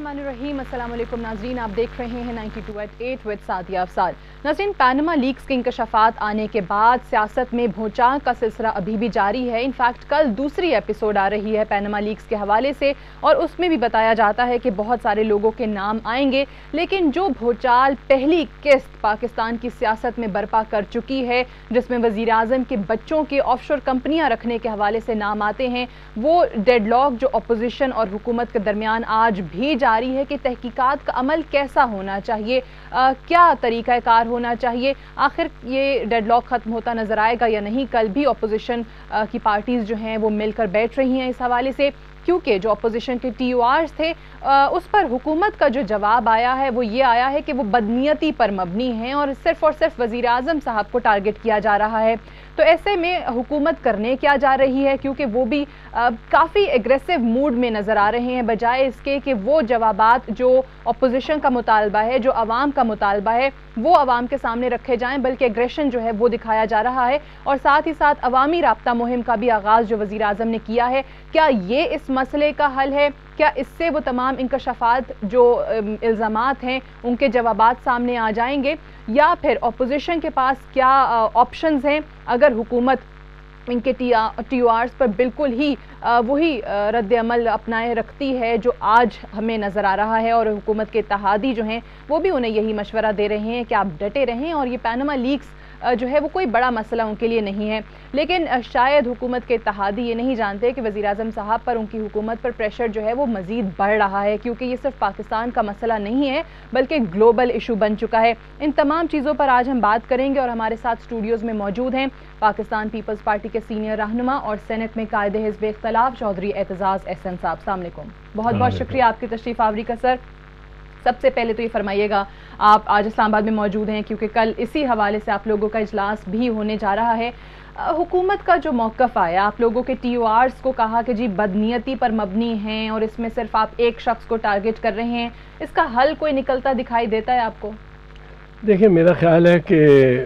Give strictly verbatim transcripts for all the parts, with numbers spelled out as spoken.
बिस्मिल्लाहिर्रहमानिर्रहीम। अस्सलाम वालेकुम नाज़रीन, आप देख रहे हैं ninety two eight eight with Sadia Afsar. नाज़रीन, पैनमा लीक्स के इंकशाफात आने के बाद सियासत में भौचाल का सिलसिला अभी भी जारी है। इनफैक्ट कल दूसरी एपिसोड आ रही है पैनमा लीक्स के हवाले से, और उसमें भी बताया जाता है कि बहुत सारे लोगों के नाम आएंगे, लेकिन जो भौचाल पहली किस्त पाकिस्तान की सियासत में बर्पा कर चुकी है, जिसमें वज़ीर आज़म के बच्चों के ऑफशोर कंपनियां रखने के हवाले से नाम आते हैं, वो डेडलॉक जो अपोजिशन और हुकूमत के दरमियान आज भी जारी है कि तहकीकात का अमल कैसा होना चाहिए, आ, क्या तरीक़ाकार होना चाहिए, आखिर ये डेडलॉक ख़त्म होता नज़र आएगा या नहीं। कल भी अपोजिशन की पार्टीज़ जो हैं वो मिलकर बैठ रही हैं इस हवाले से, क्योंकि जो अपोजिशन के टी ओ आर्स थे आ, उस पर हुकूमत का जो जवाब आया है वो ये आया है कि वो बदनीयती पर मबनी हैं और सिर्फ और सिर्फ वज़ीर आज़म साहब को टारगेट किया जा रहा है। तो ऐसे में हुकूमत करने क्या जा रही है, क्योंकि वो भी काफ़ी एग्रेसिव मूड में नज़र आ रहे हैं, बजाय इसके कि वो जवाबात जो अपोजिशन का मुतालबा है, जो आवाम का मुतालबा है, वो आवाम के सामने रखे जाएं, बल्कि एग्रेशन जो है वो दिखाया जा रहा है। और साथ ही साथ अवामी राब्ता मुहिम का भी आगाज़ जो वज़ीर आज़म ने किया है, क्या ये इस मसले का हल है? क्या इससे वो तमाम इंकशाफात जो इल्ज़ामात हैं उनके जवाबात सामने आ जाएंगे, या फिर अपोजिशन के पास क्या ऑप्शंस हैं अगर हुकूमत इनके टी ओ आर्स पर बिल्कुल ही वही रद्द अमल अपनाए रखती है जो आज हमें नज़र आ रहा है, और हुकूमत के इत्तेहादी जो हैं वो भी उन्हें यही मशवरा दे रहे हैं कि आप डटे रहें और ये पैनमा लीक्स जो है वो कोई बड़ा मसला उनके लिए नहीं है। लेकिन शायद हुकूमत के इत्तेहादी ये नहीं जानते कि वज़ीर आज़म साहब पर उनकी हुकूमत पर प्रेशर जो है वो मज़ीद बढ़ रहा है, क्योंकि ये सिर्फ पाकिस्तान का मसला नहीं है बल्कि ग्लोबल इशू बन चुका है। इन तमाम चीज़ों पर आज हम बात करेंगे, और हमारे साथ स्टूडियोज़ में मौजूद हैं पाकिस्तान पीपल्स पार्टी के सीनियर रहनुमा और सेनेट में कायदे हिज़्ब इख्तिलाफ चौधरी एतजाज़ एहसन साहब। अस्सलाम वालेकुम, बहुत बहुत शुक्रिया आपकी तशरीफ़ आवरी का। सर, सबसे पहले तो ये फरमाइएगा, आप आज इस्लामाबाद में मौजूद हैं क्योंकि कल इसी हवाले से आप लोगों का इजलास भी होने जा रहा है। हुकूमत का जो मौक़िफ़ आया, आप लोगों के टी ओ आर्स को कहा कि जी बदनीयती पर मबनी हैं और इसमें सिर्फ आप एक शख्स को टारगेट कर रहे हैं, इसका हल कोई निकलता दिखाई देता है आपको? देखिए, मेरा ख्याल है कि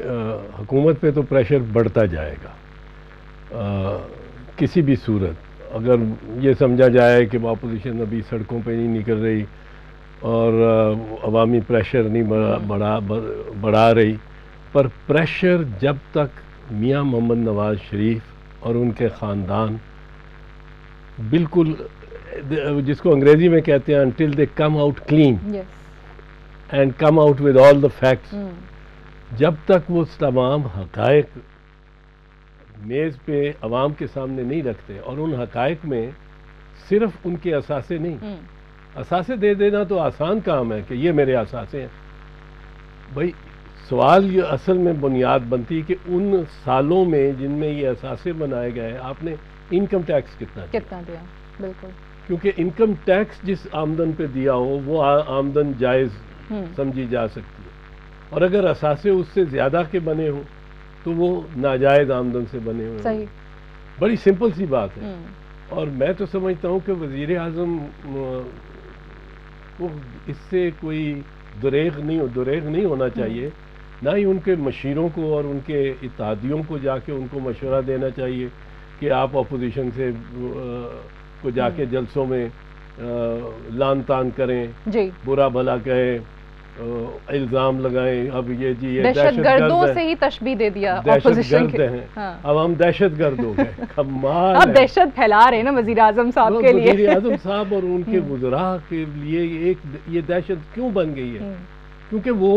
हुकूमत पे तो प्रेशर बढ़ता जाएगा। आ, किसी भी सूरत अगर ये समझा जाए कि अपोजिशन अभी सड़कों पे नहीं निकल रही और अवामी प्रेशर नहीं बढ़ा बढ़ा बढ़ा रही, पर प्रेशर जब तक मियाँ मोहम्मद नवाज शरीफ और उनके ख़ानदान बिल्कुल, जिसको अंग्रेज़ी में कहते हैं until they come out clean and come out with all the facts, जब तक वो तमाम हक़ाइक़ मेज़ पे अवाम के सामने नहीं रखते, और उन हक़ाइक़ में सिर्फ उनके असासे नहीं, असासे दे देना तो आसान काम है कि ये मेरे असासे हैं। भाई सवाल ये असल में बुनियाद बनती है कि उन सालों में जिनमें ये असासे बनाए गए, आपने इनकम टैक्स कितना कितना दिया? बिल्कुल, क्योंकि इनकम टैक्स जिस आमदन पे दिया हो वो आमदन जायज़ समझी जा सकती है, और अगर असासे उससे ज़्यादा के बने हो तो वो नाजायज़ आमदन से बने हुए। सही, बड़ी सिंपल सी बात है। और मैं तो समझता हूँ कि वज़ीर आज़म वो इससे कोई दुरेग नहीं हो दुरेग नहीं होना चाहिए, ना ही उनके मशीरों को और उनके इत्तेहादियों को जाके उनको मशवरा देना चाहिए कि आप अपोजिशन से को जाके जलसों में लान तान करें, जी, बुरा भला कहें, इल्ज़ाम लगाएं। अब ये जी ये दहशतगर्दों से ही तशबीह दे दिया, दहशतगर्द हैं। हाँ। अब हम दहशतगर्द हो गए। कमाल, अब दहशत फैला रहे हैं ना वज़ीर आज़म साहब के लिए। वज़ीर आज़म साहब और उनके वज़रा के लिए एक ये दहशत क्यों बन गई है? क्योंकि वो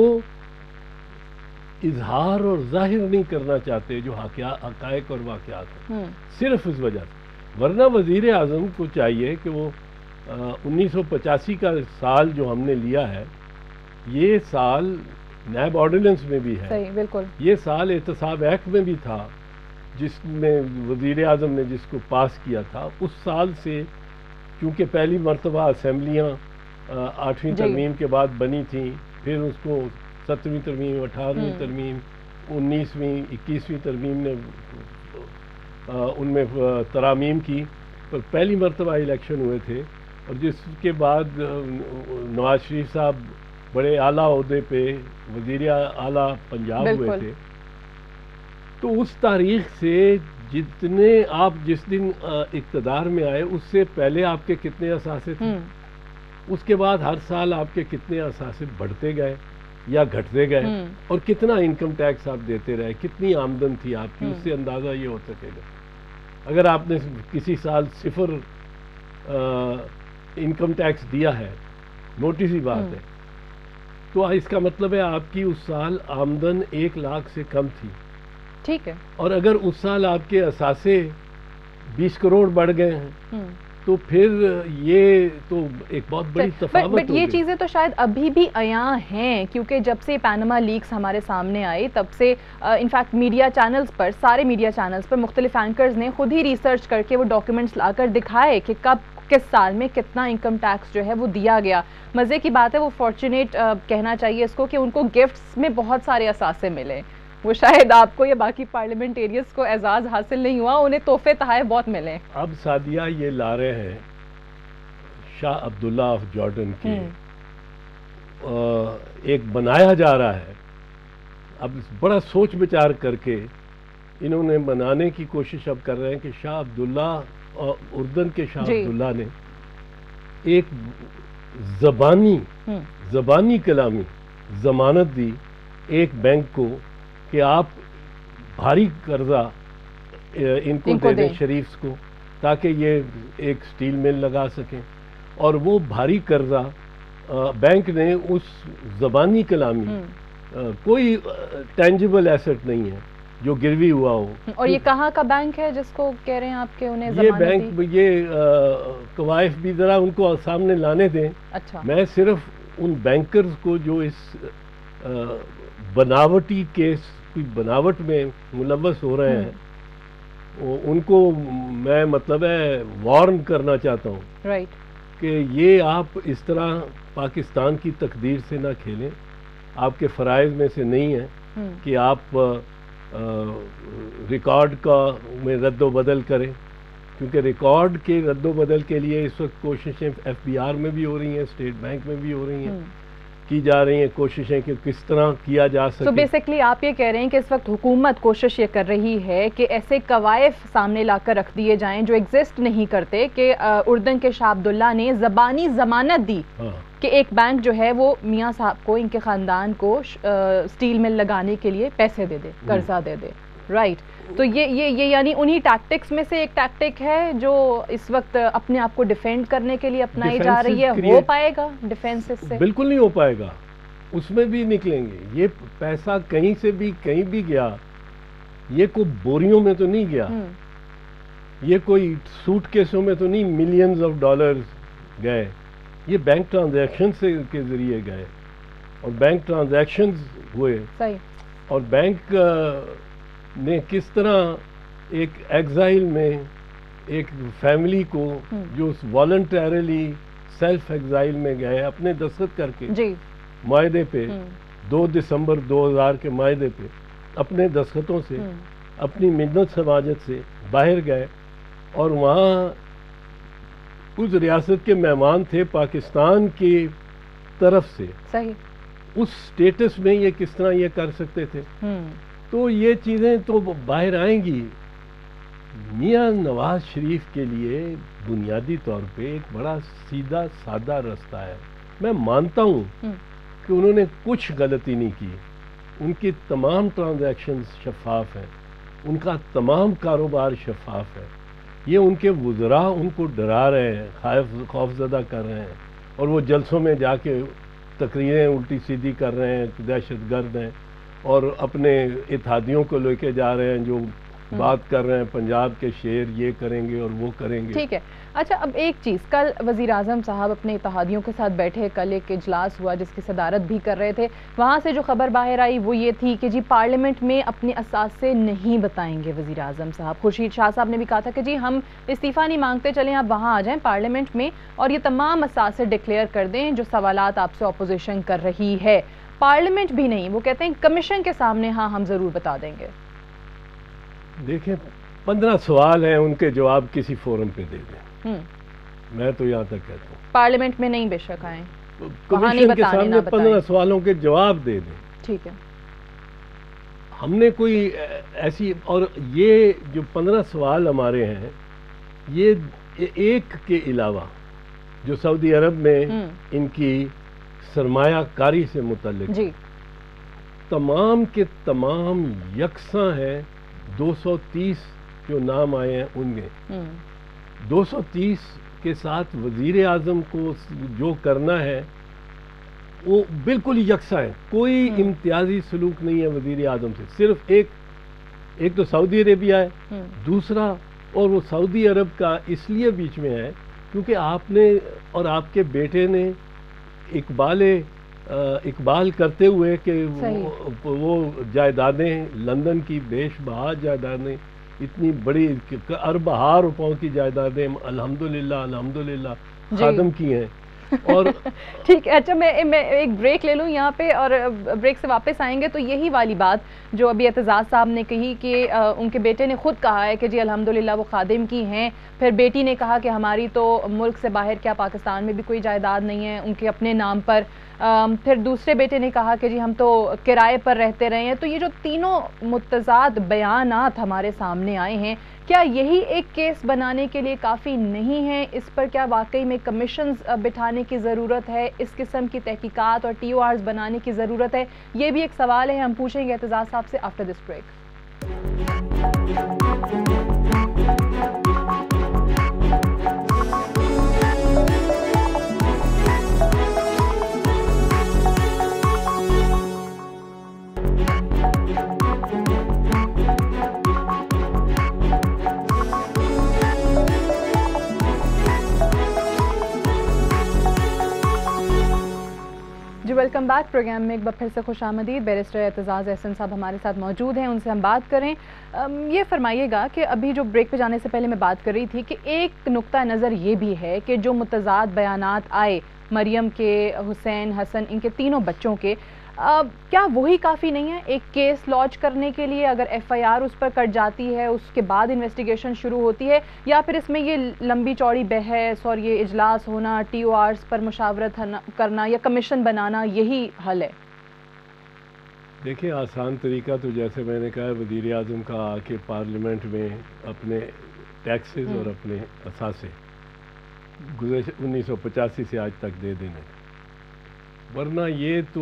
इजहार और जाहिर नहीं करना चाहते जो हक़ाइक़ और वाक़यात हैं, सिर्फ इस वजह से। वरना वज़ीर आज़म को चाहिए कि वो उन्नीस सौ पचासी का साल जो हमने लिया है, ये साल नैब ऑर्डिनेंस में भी है, सही, बिल्कुल, ये साल एहतसाब एक्ट में भी था जिसमें वज़ीर आज़म ने जिसको पास किया था। उस साल से क्योंकि पहली मरतबा असम्बलियाँ आठवीं तरमीम के बाद बनी थी, फिर उसको सत्रहवीं तरमीम, अठारहवीं तरमीम, उन्नीसवीं, इक्कीसवीं तरमीम ने उनमें तरामीम की, पर पहली मरतबा इलेक्शन हुए थे, और जिसके बाद नवाज शरीफ साहब बड़े आला ओहदे पे वज़ीर आला पंजाब हुए थे। तो उस तारीख से जितने आप जिस दिन इक़्तिदार में आए उससे पहले आपके कितने असासे थे? اس کے بعد ہر سال آپ کے کتنے اثاثے بڑھتے گئے یا گھٹتے گئے اور کتنا انکم ٹیکس آپ دیتے رہے, کتنی آمدن تھی آپ کی, اس سے اندازہ یہ ہو سکے گا. اگر آپ نے کسی سال صفر انکم ٹیکس دیا ہے, موٹی سی بات ہے, تو اس کا مطلب ہے آپ کی اس سال آمدن ایک لاکھ سے کم تھی. ٹھیک ہے. اور اگر اس سال آپ کے اثاثے بیس کروڑ بڑھ گئے ہیں تو پھر یہ تو ایک بہت بڑی تفاوت بٹ یہ چیزیں تو شاید ابھی بھی عیاں ہیں, کیونکہ جب سے پینما لیکس ہمارے سامنے آئی تب سے انفیکٹ میڈیا چینلز پر, سارے میڈیا چینلز پر مختلف اینکرز نے خود ہی ریسرچ کر کے وہ ڈاکیومنٹس لا کر دکھائے کہ کب کس سال میں کتنا انکم ٹیکس جو ہے وہ دیا گیا. مزے کی بات ہے, وہ فارچونیٹ کہنا چاہیے اس کو کہ ان کو گفٹس میں بہت سارے اثاثے ملے. وہ شاید آپ کو یا باقی پارلیمنٹیرینز کو اعزاز حاصل نہیں ہوا, انہیں تحفے تحائف بہت ملے. اب سعدیہ یہ لا رہے ہیں شاہ عبداللہ آف جارڈن کے, ایک بنایا جا رہا ہے. اب بڑا سوچ بچار کر کے انہوں نے بنانے کی کوشش اب کر رہے ہیں کہ شاہ عبداللہ, اردن کے شاہ عبداللہ نے ایک زبانی زبانی کلامی ضمانت دی ایک بینک کو کہ آپ بھاری قرضہ ان کو دے دیں شریفز کو, تاکہ یہ ایک سٹیل مل لگا سکیں. اور وہ بھاری قرضہ بینک نے اس زبانی کلامی, کوئی ٹینجیبل ایسٹ نہیں ہے جو گروی ہوا ہو. اور یہ کہاں کا بینک ہے جس کو کہہ رہے ہیں آپ کے انہیں یہ بینک, یہ قوائف بھی ذرا ان کو سامنے لانے دیں. اچھا. میں صرف ان بینکرز کو جو اس بناوٹی کیس کوئی بناوٹ میں ملوث ہو رہے ہیں ان کو میں مطلب ہے وارن کرنا چاہتا ہوں. رائٹ. کہ یہ آپ اس طرح پاکستان کی تقدیر سے نہ کھیلیں. آپ کے فرائض میں سے نہیں ہے کہ آپ ریکارڈ کا میں رد و بدل کریں, کیونکہ ریکارڈ کے رد و بدل کے لیے اس وقت کوششیں ایف بی آر میں بھی ہو رہی ہیں, اسٹیٹ بینک میں بھی ہو رہی ہیں, کی جا رہی ہیں کوششیں کہ کس طرح کیا جا سکے. تو بیسکلی آپ یہ کہہ رہے ہیں کہ اس وقت حکومت کوشش یہ کر رہی ہے کہ ایسے قوائف سامنے لا کر رکھ دیے جائیں جو ایگزسٹ نہیں کرتے, کہ اردن کے شاہ عبداللہ نے زبانی ضمانت دی کہ ایک بینک جو ہے وہ میاں صاحب کو, ان کے خاندان کو سٹیل مل لگانے کے لیے پیسے دے دے, قرضہ دے دے. رائٹ. تو یہ یہ یہ یعنی انہی ٹیکٹکس میں سے ایک ٹیکٹک ہے جو اس وقت اپنے آپ کو ڈیفینڈ کرنے کے لیے اپنائی جا رہی ہے. ہو پائے گا ڈیفینس اس سے؟ بالکل نہیں ہو پائے گا, اس میں بھی نکلیں گے. یہ پیسہ کہیں سے بھی کہیں بھی گیا, یہ کوئی بوریوں میں تو نہیں گیا, یہ کوئی سوٹ کیسوں میں تو نہیں ملینز آف ڈالرز گئے, یہ بینک ٹرانزیکشن سے کے ذریعے گئے اور بینک ٹرانزیکشنز ہوئے. صحیح. اور بینک نے کس طرح ایک ایگزائل میں ایک فیملی کو جو والنٹریلی سیلف ایگزائل میں گئے اپنے دستخط کر کے جی معاہدے پہ, دو دسمبر دو ہزار کے معاہدے پہ اپنے دستخطوں سے اپنی محنت سماجت سے باہر گئے, اور وہاں اس ریاست کے مہمان تھے پاکستان کی طرف سے. صحیح. اس سٹیٹس میں یہ کس طرح یہ کر سکتے تھے؟ تو یہ چیزیں تو باہر آئیں گی. میاں نواز شریف کے لیے بنیادی طور پہ ایک بڑا سیدھا سادہ رستہ ہے. میں مانتا ہوں کہ انہوں نے کچھ غلطی نہیں کی, ان کی تمام ٹرانزیکشنز شفاف ہیں, ان کا تمام کاروبار شفاف ہے. یہ ان کے وزراء ان کو ڈرا رہے ہیں, خوف زدہ کر رہے ہیں, اور وہ جلسوں میں جا کے تقریریں الٹی سیدھی کر رہے ہیں, دہشت گرد ہیں, اور اپنے اتحادیوں کو لے کے جا رہے ہیں جو بات کر رہے ہیں پنجاب کے شیر یہ کریں گے اور وہ کریں گے. ٹھیک ہے. اچھا, اب ایک چیز, کل وزیر اعظم صاحب اپنے اتحادیوں کے ساتھ بیٹھے, کل ایک اجلاس ہوا جس کی صدارت بھی کر رہے تھے, وہاں سے جو خبر باہر آئی وہ یہ تھی کہ جی پارلیمنٹ میں اپنے اثاثے نہیں بتائیں گے وزیر اعظم صاحب. خورشید شاہ صاحب نے بھی کہا تھا کہ جی ہم استعفیٰ نہیں مانگتے, چلیں آپ وہاں آ جائیں پارلیمنٹ میں اور یہ تمام اثاثے ڈکلیئر کر دیں جو سوالات آپ سے اپوزیشن کر رہی ہے. پارلیمنٹ بھی نہیں, وہ کہتے ہیں کمیشن کے سامنے ہاں ہم ضرور بتا دیں گے. دیکھیں, پندرہ سوال ہیں, ان کے جواب کسی فورم پہ دے دیں. میں تو یہاں تک کہتا ہوں پارلیمنٹ میں نہیں بے شک آئیں, کمیشن کے سامنے پندرہ سوالوں کے جواب دے دیں. ٹھیک ہے. ہم نے کوئی ایسی, اور یہ جو پندرہ سوال ہمارے ہیں یہ ایک کے علاوہ جو سعودی عرب میں ان کی سرمایہ کاری سے متعلق جی تمام کے تمام یکساں ہیں. دو سو تیس جو نام آئے ہیں ان میں دو سو تیس کے ساتھ وزیر اعظم کو جو کرنا ہے وہ بالکل یکساں ہے. کوئی امتیازی سلوک نہیں ہے وزیر اعظم سے. صرف ایک ایک تو سعودی عربیہ ہے, دوسرا اور وہ سعودی عرب کا اس لیے بیچ میں ہے کیونکہ آپ نے اور آپ کے بیٹے نے اقبال اقبال کرتے ہوئے کہ وہ جائیدادیں لندن کی بیش بہا جائیدادیں اتنی بڑی اربہ روپوں کی جائیدادیں الحمدللہ الحمدللہ خادم کی ہیں. اور ٹھیک ہے, اچھا میں میں ایک بریک لے لوں یہاں پہ اور بریک سے واپس آئیں گے. تو یہی والی بات جو ابھی اعتزاز صاحب نے کہی کہ ان کے بیٹے نے خود کہا ہے کہ جی الحمدللہ وہ خادم کی ہیں, پھر بیٹی نے کہا کہ ہماری تو ملک سے باہر کیا پاکستان میں بھی کوئی جائیداد نہیں ہے ان کے اپنے نام پر, پھر دوسرے بیٹے نے کہا کہ جی ہم تو کرائے پر رہتے رہے ہیں. تو یہ جو تینوں متضاد بیانات ہمارے سامنے آئے ہیں, کیا یہی ایک کیس بنانے کے لیے کافی نہیں ہے؟ اس پر کیا واقعی میں کمیشنز بٹھانے کی ضرورت ہے, اس قسم کی تحقیقات اور ٹی او آرز بنانے کی ضرورت ہے؟ یہ بھی ایک سوال ہے, ہم پوچھیں گے اعتزاز صاحب سے after this break. Welcome back. Programme میں ایک بار پھر سے خوش آمدید. بیرسٹر اعتزاز احسن صاحب ہمارے ساتھ موجود ہیں, ان سے ہم بات کریں. یہ فرمائیے گا کہ ابھی جو بریک پہ جانے سے پہلے میں بات کر رہی تھی کہ ایک نقطہ نظر یہ بھی ہے کہ جو متضاد بیانات آئے مریم کے, حسین, حسن, ان کے تینوں بچوں کے, کیا وہی کافی نہیں ہے ایک کیس لانچ کرنے کے لیے؟ اگر ایف آئی آر اس پر کٹ جاتی ہے اس کے بعد انویسٹیگیشن شروع ہوتی ہے, یا پھر اس میں یہ لمبی چوڑی بحث اور یہ اجلاس ہونا, ٹی او آرز پر مشاورت کرنا یا کمیشن بنانا یہی حل ہے؟ دیکھیں آسان طریقہ تو جیسے میں نے کہا وزیر اعظم کا آ کے پارلیمنٹ میں اپنے ٹیکسز اور اپنے اثاثے گزشتہ انیس سو پچاسی سے آج تک دے دینے, ورنہ یہ تو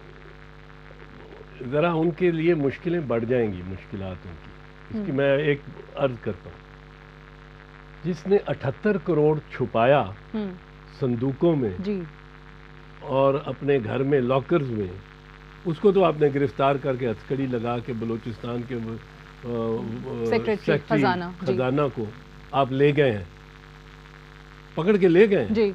ذرا ان کے لیے مشکلیں بڑھ جائیں گی, مشکلات ان کی. اس کی میں ایک عرض کرتا ہوں, جس نے اٹھہتر کروڑ چھپایا صندوقوں میں اور اپنے گھر میں لاکرز میں, اس کو تو آپ نے گرفتار کر کے ہتھکڑی لگا کے بلوچستان کے سیکرٹری خزانہ کو آپ لے گئے ہیں, پکڑ کے لے گئے ہیں.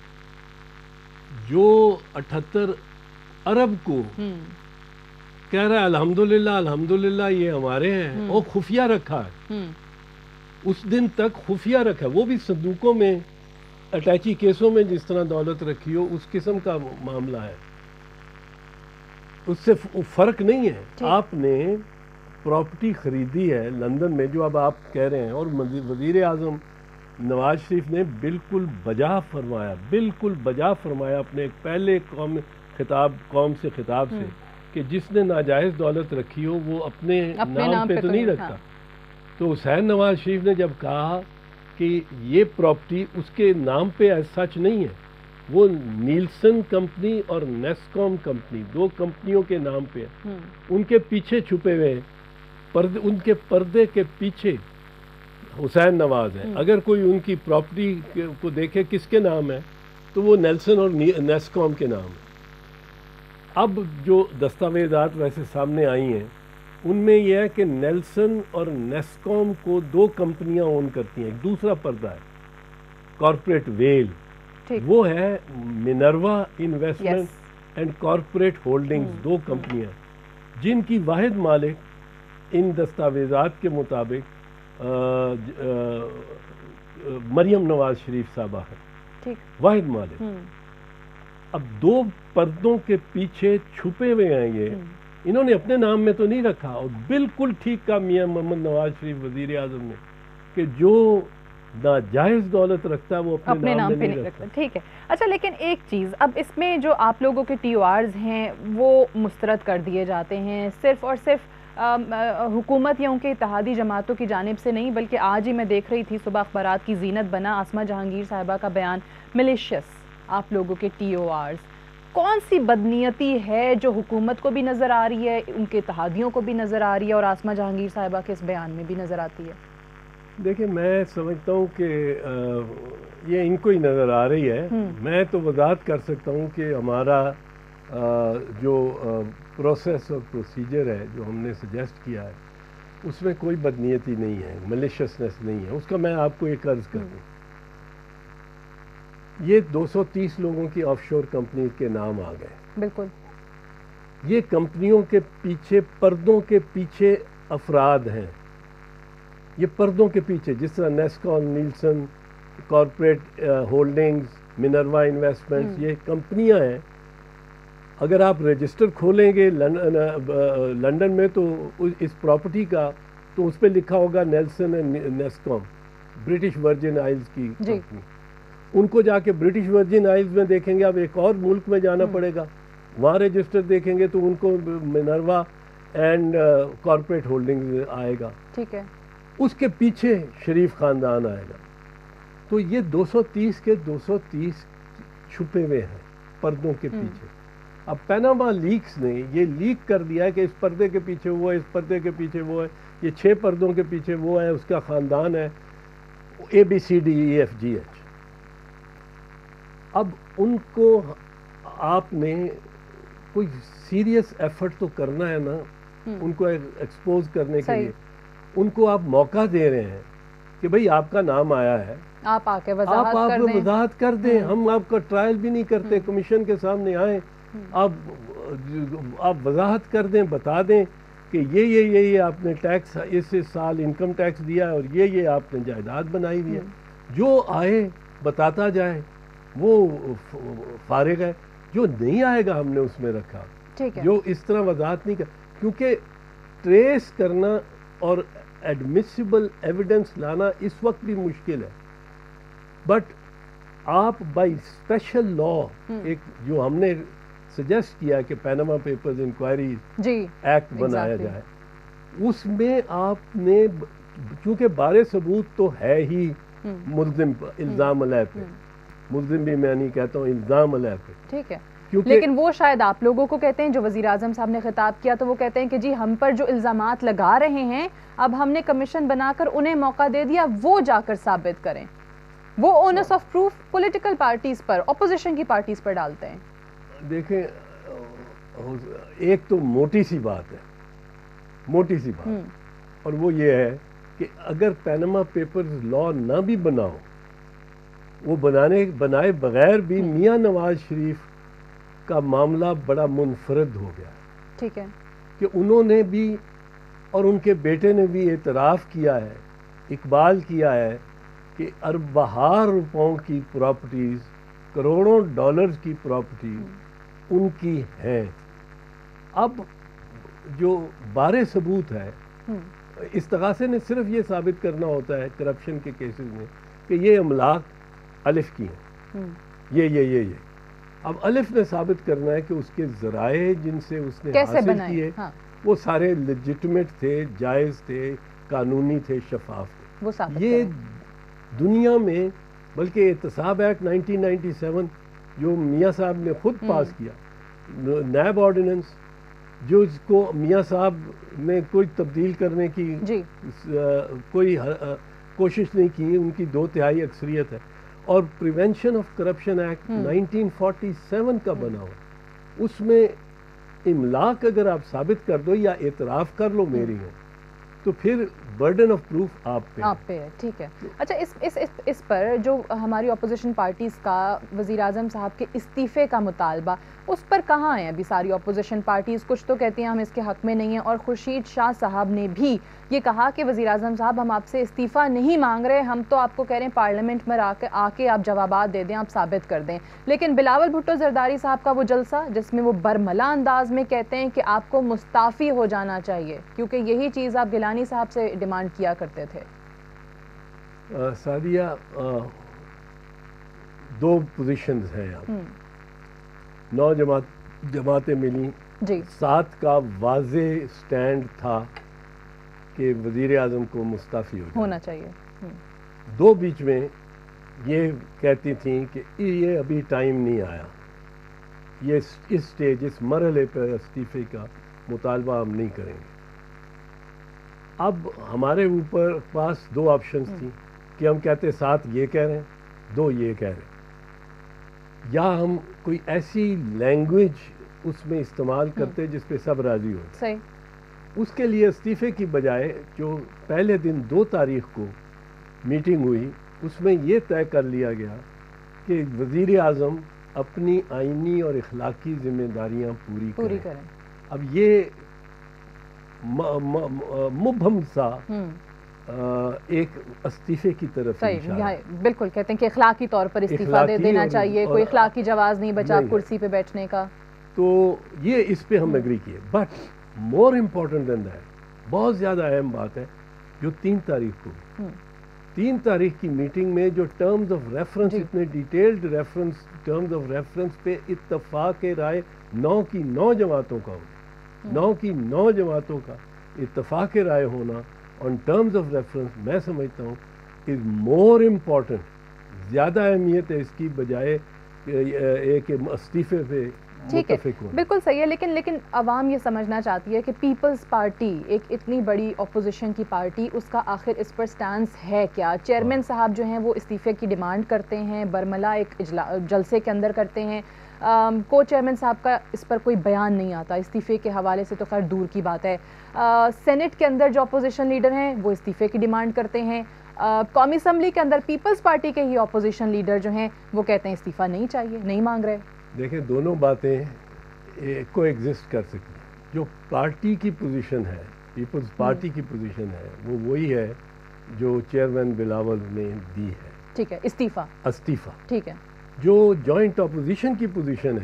جو اٹھہتر ارب کو کہہ رہا ہے الحمدللہ الحمدللہ یہ ہمارے ہیں, وہ خفیہ رکھا ہے, اس دن تک خفیہ رکھا ہے, وہ بھی صندوقوں میں اٹیچی کیسوں میں جس طرح دولت رکھی ہو اس قسم کا معاملہ ہے. اس سے فرق نہیں ہے. آپ نے پراپرٹی خریدی ہے لندن میں جو اب آپ کہہ رہے ہیں, اور وزیر اعظم نواز شریف نے بالکل بجا فرمایا بالکل بجا فرمایا اپنے پہلے قوم خطاب قوم سے خطاب سے کہ جس نے ناجائز دولت رکھی ہو وہ اپنے نام پہ تو نہیں رکھتا. تو حسین نواز شریف نے جب کہا کہ یہ پراپرٹی اس کے نام پہ ایز سچ نہیں ہے, وہ نیلسن کمپنی اور نیسکوم کمپنی دو کمپنیوں کے نام پہ ہے, ان کے پیچھے چھپے ہوئے پردے, ان کے پردے کے پیچھے حسین نواز ہے. اگر کوئی ان کی پراپرٹی کو دیکھے کس کے نام ہے تو وہ نیلسن اور نیسکوم کے نام ہے. اب جو دستاویزات ویسے سامنے آئی ہیں ان میں یہ ہے کہ نیلسن اور نیسکوم کو دو کمپنیاں اون کرتی ہیں. ایک دوسرا پردہ ہے کارپوریٹ ویل, وہ ہے Minerva investment and corporate holdings, دو کمپنیاں جن کی واحد مالک ان دستاویزات کے مطابق آ, آ, مریم نواز شریف صاحبہ ہے, واحد مالک. اب دو پردوں کے پیچھے چھپے ہوئے ہیں, یہ انہوں نے اپنے نام میں تو نہیں رکھا, اور بالکل ٹھیک کہا میاں محمد نواز شریف وزیر اعظم نے کہ جو ناجائز دولت رکھتا ہے وہ اپنے, اپنے نام پہ نہیں رکھتا. ٹھیک ہے. اچھا لیکن ایک چیز, اب اس میں جو آپ لوگوں کے ٹی او آرز ہیں وہ مسترد کر دیے جاتے ہیں, صرف اور صرف حکومت یا ان کے اتحادی جماعتوں کی جانب سے نہیں، بلکہ آج ہی میں دیکھ رہی تھی صبح اخبارات کی زینت بنا آسمہ جہانگیر صاحبہ کا بیان، ملیشیس آپ لوگوں کے ٹی او آرز، کون سی بدنیتی ہے جو حکومت کو بھی نظر آ رہی ہے، ان کے اتحادیوں کو بھی نظر آ رہی ہے، اور آسمہ جہانگیر صاحبہ کے اس بیان میں بھی نظر آتی ہے؟ دیکھیں، میں سمجھتا ہوں کہ یہ ان کو ہی نظر آ رہی ہے. میں تو وضاحت کر سکتا ہوں کہ ہمارا جو پروسیس اور پروسیجر ہے جو ہم نے سجیسٹ کیا ہے اس میں کوئی بدنیتی نہیں ہے، ملیشیسنس نہیں ہے. اس کا میں آپ کو ایک عرض کر دوں، یہ دو سو تیس لوگوں کی آف شور کمپنی کے نام آ گئے. بالکل. یہ کمپنیوں کے پیچھے، پردوں کے پیچھے افراد ہیں. یہ پردوں کے پیچھے، جس طرح Nescoll, Nielsen, corporate holdings, Minerva investments, یہ کمپنیاں ہیں. اگر آپ رجسٹر کھولیں گے لنڈن میں تو اس پراپرٹی کا، تو اس پہ لکھا ہوگا Nielsen and Nescoll, British Virgin Isles کی کمپنی. ان کو جا کے برٹش ورجن آئلز میں دیکھیں گے، اب ایک اور ملک میں جانا پڑے گا، وہاں رجسٹر دیکھیں گے تو ان کو منروا اینڈ کارپوریٹ ہولڈنگز آئے گا. ٹھیک ہے. اس کے پیچھے شریف خاندان آئے گا. تو یہ دو سو تیس کے دو سو تیس چھپے ہوئے ہیں پردوں کے پیچھے. اب پیناما لیکس نے یہ لیک کر دیا ہے کہ اس پردے کے پیچھے وہ ہے، اس پردے کے پیچھے وہ ہے، یہ چھ پردوں کے پیچھے وہ ہے، اس کا خاندان ہے، A B C D E F G H. اب ان کو آپ نے کوئی سیریس ایفرٹ تو کرنا ہے نا ان کو ایکسپوز کرنے کے لیے. ان کو آپ موقع دے رہے ہیں کہ بھئی آپ کا نام آیا ہے، آپ آ کے آپ آپ وضاحت کر دیں. ہم آپ کا ٹرائل بھی نہیں کرتے، کمیشن کے سامنے آئیں، آپ آپ وضاحت کر دیں، بتا دیں کہ یہ یہ یہ یہ آپ نے ٹیکس اس سال انکم ٹیکس دیا ہے اور یہ یہ آپ نے جائیداد بنائی ہوئی ہے. جو آئے بتاتا جائے وہ فارغ ہے، جو نہیں آئے گا ہم نے اس میں رکھا. جو اس طرح وضاحت نہیں کر، کیونکہ ٹریس کرنا اور ایڈمیسیبل ایویڈنس لانا اس وقت بھی مشکل ہے. بٹ آپ بائی اسپیشل لا، ایک جو ہم نے سجیسٹ کیا کہ پیناما پیپرز انکوائری ایکٹ بنایا جائے، اس میں آپ نے، چونکہ بارے ثبوت تو ہے ہی ملزم الزام علیہ پہ، ملزم بھی میں نہیں کہتا ہوں، الزام علیہ پہ. ٹھیک ہے. لیکن وہ شاید آپ لوگوں کو کہتے ہیں، جو وزیر اعظم صاحب نے خطاب کیا تو وہ کہتے ہیں کہ جی ہم پر جو الزامات لگا رہے ہیں اب ہم نے کمیشن بنا کر انہیں موقع دے دیا، وہ جا کر ثابت کریں. وہ onus of proof political parties پر، اپوزیشن کی پارٹیز پر ڈالتے ہیں. دیکھیں، ایک تو موٹی سی بات ہے، موٹی سی بات، اور وہ یہ ہے کہ اگر پیناما پیپرز لا نہ بھی بناؤ، وہ بنانے بنائے بغیر بھی میاں نواز شریف کا معاملہ بڑا منفرد ہو گیا. ٹھیک ہے. کہ انہوں نے بھی اور ان کے بیٹے نے بھی اعتراف کیا ہے، اقبال کیا ہے کہ ارب بہار روپوں کی پراپرٹیز، کروڑوں ڈالرز کی پراپرٹیز ان کی ہیں. اب جو بارے ثبوت ہے، استغاثے نے صرف یہ ثابت کرنا ہوتا ہے کرپشن کے کیسز میں کہ یہ املاک الف کی ہیں، یہ یہ یہ یہ اب الف نے ثابت کرنا ہے کہ اس کے ذرائع جن سے اس نے حاصل کیے وہ سارے لیجٹمیٹ تھے، جائز تھے، قانونی تھے، شفاف تھے. یہ دنیا میں، بلکہ احتساب ایکٹ نائنٹین نائنٹی سیون جو میاں صاحب نے خود پاس کیا، نیب آرڈیننس، جو اس کو میاں صاحب نے کوئی تبدیل کرنے کی کوئی کوشش نہیں کی، ان کی دو تہائی اکثریت ہے. اور prevention of corruption act nineteen forty seven کا بنا ہوا، اس میں املاک اگر آپ ثابت کر دو یا اعتراف کر لو میری ہے تو پھر برڈن آف پروف آپ پہ آپ پہ ہے. ٹھیک ہے. اچھا، اس اس اس پر جو ہماری اپوزیشن پارٹیز کا وزیر اعظم صاحب کے استعفے کا مطالبہ، اس پر کہاں ہیں ابھی ساری اپوزیشن پارٹیز؟ کچھ تو کہتی ہیں ہم اس کے حق میں نہیں ہیں، اور خورشید شاہ صاحب نے بھی یہ کہا کہ وزیر اعظم صاحب ہم آپ سے استعفیٰ نہیں مانگ رہے، ہم تو آپ کو کہہ رہے ہیں پارلیمنٹ میں آ کے آپ جوابات دے دیں، آپ ثابت کر دیں. لیکن بلاول بھٹو زرداری صاحب کا وہ جلسہ جس میں وہ برملا انداز میں کہتے ہیں کہ آپ کو مستعفی ہو جانا چاہیے، کیونکہ یہی چیز آپ گیلانی صاحب سے ڈیمانڈ کیا کرتے تھے. سعدیہ، دو پوزیشنز ہیں. اب نو جماعت جماعتیں ملی، جی ساتھ کا واضح سٹینڈ تھا کہ وزیر اعظم کو مستعفی ہو ہونا چاہیے. دو بیچ میں یہ کہتی تھیں کہ یہ ابھی ٹائم نہیں آیا, یہ اس سٹیج اس مرحلے پر استعفے کا مطالبہ ہم نہیں کریں گے. اب ہمارے اوپر پاس دو آپشنز تھیں کہ ہم کہتے ساتھ یہ کہہ رہے ہیں, دو یہ کہہ رہے ہیں, یا ہم کوئی ایسی لینگویج اس میں استعمال کرتے جس پہ سب راضی ہو. صحیح. اس کے لیے استعفے کی بجائے جو پہلے دن دو تاریخ کو میٹنگ ہوئی اس میں یہ طے کر لیا گیا کہ وزیر اعظم اپنی آئینی اور اخلاقی ذمہ داریاں پوری پوری کریں. کریں. اب یہ مبہم سا ایک استعفے کی طرف صحیح بالکل کہتے ہیں کہ اخلاقی طور پر استعفیٰ دے دینا چاہیے, کوئی اخلاقی جواز نہیں بچا کرسی پہ بیٹھنے کا. تو یہ اس پہ ہم ایگری کیے. But more important than that, بہت زیادہ اہم بات ہے جو تین تاریخ کو تین تاریخ کی میٹنگ میں جو ٹرمز آف ریفرنس, اتنے detailed reference terms of reference پہ اتفاق رائے نو کی نو جماعتوں کا ہونا, نو کی نو جماعتوں کا اتفاق رائے ہونا آن ٹرمز آف ریفرنس, میں سمجھتا ہوں از مور امپورٹنٹ, زیادہ اہمیت ہے اس کی بجائے ایک استعفے پہ متفق ہونا. بالکل صحیح ہے. لیکن لیکن عوام یہ سمجھنا چاہتی ہے کہ پیپلز پارٹی ایک اتنی بڑی اپوزیشن کی پارٹی, اس کا آخر اس پر سٹانس ہے کیا؟ چیئرمین صاحب جو ہیں وہ استعفے کی ڈیمانڈ کرتے ہیں, برملا ایک جلسے کے اندر کرتے ہیں, کو چیئرمین صاحب کا اس پر کوئی بیان نہیں آتا. استعفے کے حوالے سے تو خیر دور کی بات ہے. سینٹ کے اندر جو اپوزیشن لیڈر ہیں وہ استعفے کی ڈیمانڈ کرتے ہیں. قومی اسمبلی کے اندر پیپلز پارٹی کے ہی اپوزیشن لیڈر جو ہیں وہ کہتے ہیں استعفیٰ نہیں چاہیے, نہیں مانگ رہے. دیکھیں دونوں باتیں کو ایگزسٹ کر سکتی ہیں. جو پارٹی کی پوزیشن ہے, پیپلز پارٹی کی پوزیشن ہے, وہ وہی ہے جو چیئرمین بلاول نے دی ہے. ٹھیک ہے, استعفیٰ استعفیٰ ٹھیک ہے. جو جوائنٹ اپوزیشن کی پوزیشن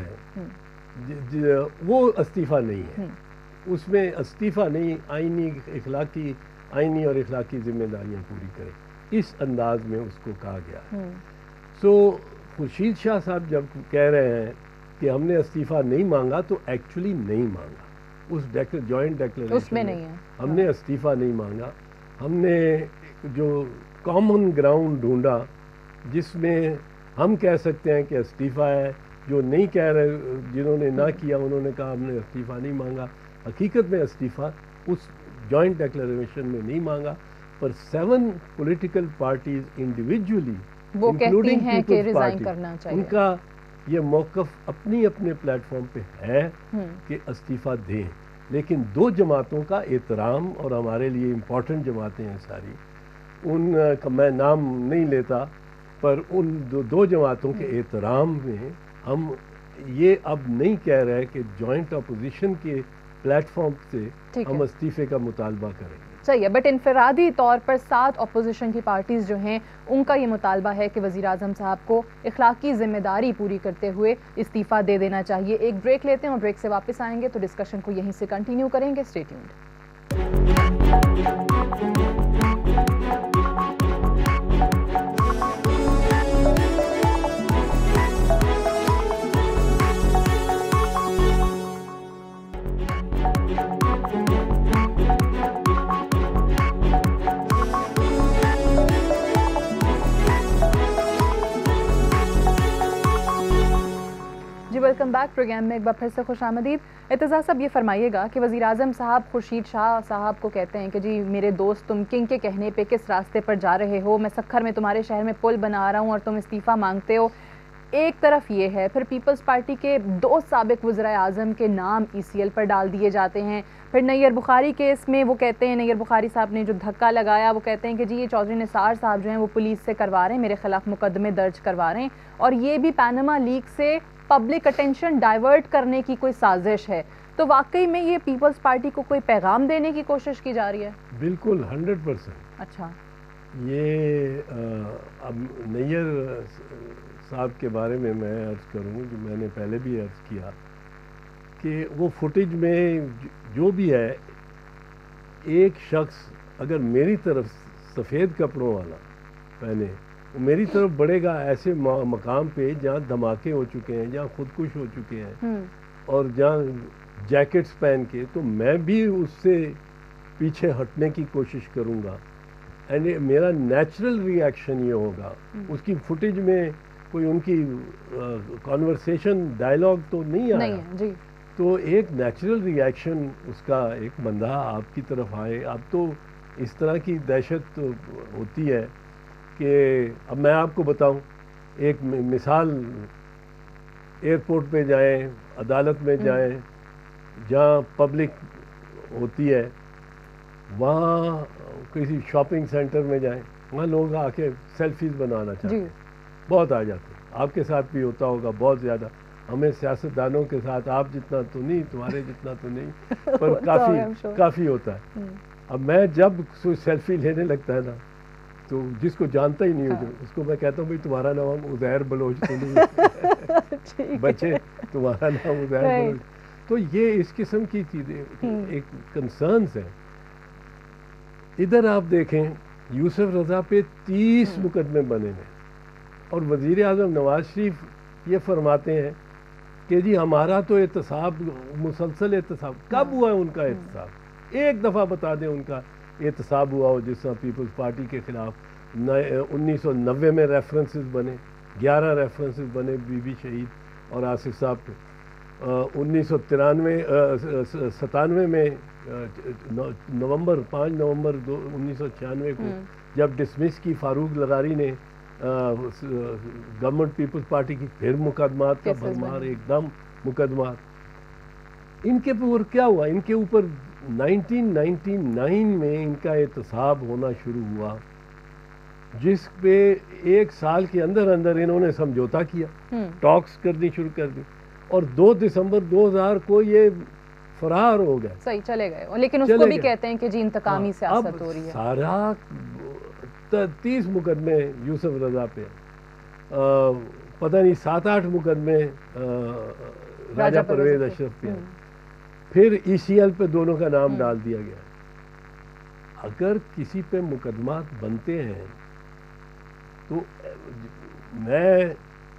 ہے وہ استعفیٰ نہیں ہے. اس میں استعفیٰ نہیں, آئینی اخلاقی آئینی اور اخلاقی ذمہ داریاں پوری کریں, اس انداز میں اس کو کہا گیا. سو خورشید شاہ صاحب جب کہہ رہے ہیں کہ ہم نے استعفیٰ نہیں مانگا تو ایکچولی نہیں مانگا. اس جوائنٹ ڈیکلریشن میں نہیں ہے, ہم نے استعفیٰ نہیں مانگا. ہم نے جو کامن گراؤنڈ ڈھونڈا جس میں ہم کہہ سکتے ہیں کہ استعفیٰ ہے, جو نہیں کہہ رہے, جنہوں نے نہ کیا انہوں نے کہا ہم نے استعفیٰ نہیں مانگا. حقیقت میں استعفیٰ اس جوائنٹ ڈیکلریشن میں نہیں مانگا, پر سیون پولیٹیکل پارٹیز انڈیویجولی وہ کہتی ہیں کہ ریزائن کرنا چاہیے. ان کا یہ موقف اپنی اپنے پلیٹ فارم پہ ہے کہ استعفیٰ دیں, لیکن دو جماعتوں کا احترام, اور ہمارے لیے امپورٹنٹ جماعتیں ہیں ساری, ان کا میں نام نہیں لیتا, پر ان دو, دو جماعتوں کے احترام میں ہم یہ اب نہیں کہہ رہے کہ جوائنٹ اپوزیشن کے پلیٹ فارم سے ہم استعفے کا مطالبہ کریں گے. صحیح ہے, بٹ انفرادی طور پر سات اپوزیشن کی پارٹیز جو ہیں ان کا یہ مطالبہ ہے کہ وزیر اعظم صاحب کو اخلاقی ذمہ داری پوری کرتے ہوئے استعفیٰ دے دینا چاہیے. ایک بریک لیتے ہیں اور بریک سے واپس آئیں گے تو ڈسکشن کو یہیں سے کنٹینیو کریں گے. Stay tuned. Welcome back. Programme میں ایک بار پھر سے خوش آمدید. ارتضیٰ صاحب یہ فرمائیے گا کہ وزیر اعظم صاحب خورشید شاہ صاحب کو کہتے ہیں کہ جی میرے دوست تم کنگ کے کہنے پہ کس راستے پر جا رہے ہو, میں سکھر میں تمہارے شہر میں پل بنا رہا ہوں اور تم استعفیٰ مانگتے ہو. ایک طرف یہ ہے, پھر پیپلز پارٹی کے دو سابق وزرائے اعظم کے نام ای سی ایل پر ڈال دیے جاتے ہیں. پھر نیئر بخاری کیس میں وہ کہتے ہیں, نیئر بخاری صاحب نے جو دھکا لگایا, وہ کہتے ہیں کہ جی یہ چودھری نثار صاحب جو ہیں وہ پولیس سے کروا رہے ہیں, میرے خلاف مقدمے درج کروا رہے ہیں, اور یہ بھی پینما لیک سے پبلک اٹینشن ڈائیورٹ کرنے کی کوئی سازش ہے. تو واقعی میں یہ پیپلز پارٹی کو کوئی پیغام دینے کی کوشش کی جا رہی ہے؟ بالکل ہنڈریڈ پرسینٹ. اچھا, یہ اب نیئر صاحب کے بارے میں میں عرض کروں جو میں نے پہلے بھی عرض کیا کہ وہ فوٹیج میں جو بھی ہے, ایک شخص اگر میری طرف سفید کپڑوں والا پہنے, وہ میری طرف بڑھے گا ایسے مقام پہ جہاں دھماکے ہو چکے ہیں, جہاں خودکش ہو چکے ہیں, اور جہاں جیکٹس پہن کے، تو میں بھی اس سے پیچھے ہٹنے کی کوشش کروں گا، اینڈ میرا نیچرل ری ایکشن یہ ہوگا. اس کی فوٹیج میں کوئی ان کی کانورسیشن ڈائلاگ تو نہیں آیا، جی، تو ایک نیچرل ری ایکشن اس کا ایک بندہ آپ کی طرف آئے. اب تو اس طرح کی دہشت ہوتی ہے کہ اب میں آپ کو بتاؤں ایک مثال، ایئرپورٹ پہ جائیں، عدالت میں جائیں، جہاں پبلک ہوتی ہے، وہاں کسی شاپنگ سینٹر میں جائیں، وہاں لوگ آ کے سیلفیز بنانا چاہتے ہیں، بہت آ جاتے ہیں. آپ کے ساتھ بھی ہوتا ہوگا بہت زیادہ. ہمیں سیاستدانوں کے ساتھ آپ جتنا تو نہیں، تمہارے جتنا تو نہیں، پر کافی کافی ہوتا ہے. اب میں جب کوئی سیلفی لینے لگتا ہے نا، تو جس کو جانتا ہی نہیں ہو اس کو میں کہتا ہوں بھائی تمہارا نام عزیر بلوچ تو نہیں بچے، تمہارا نام عزیر بلوچ. تو یہ اس قسم کی چیزیں ایک کنسرنز ہیں. ادھر آپ دیکھیں یوسف رضا پہ تیس مقدمے بنے ہیں، اور وزیر اعظم نواز شریف یہ فرماتے ہیں کہ جی ہمارا تو احتساب مسلسل احتساب. کب ہوا ہے ان کا احتساب؟ ایک دفعہ بتا دیں ان کا احتساب ہوا ہو. جس طرح پیپلز پارٹی کے خلاف انیس سو نوے میں ریفرنسز بنے، گیارہ ریفرنسز بنے بی بی شہید اور آصف صاحب پہ. انیس سو ترانوے ستانوے میں نومبر پانچ نومبر دو انیس سو چھیانوے کو جب ڈسمس کی فاروق لغاری نے گورنمنٹ پیپلز پارٹی کی، پھر مقدمات کا بھرمار، ایک دم مقدمات. ان کے اوپر کیا ہوا؟ ان کے اوپر نائنٹین نائنٹی نائن میں ان کا احتساب ہونا شروع ہوا، جس پہ ایک سال کے اندر اندر انہوں نے سمجھوتا کیا، ٹاکس کرنی شروع کر دی، اور دو دسمبر دو ہزار کو یہ فرار ہو گئے. صحیح چلے گئے، لیکن اس کو بھی کہتے ہیں کہ جی انتقامی سیاست ہو رہی ہے. سارا تیس مقدمے یوسف رضا پہ، پتہ نہیں سات آٹھ مقدمے راجہ پرویز اشرف پہ، پھر ای سی ایل پہ دونوں کا نام ڈال دیا گیا. اگر کسی پہ مقدمات بنتے ہیں تو میں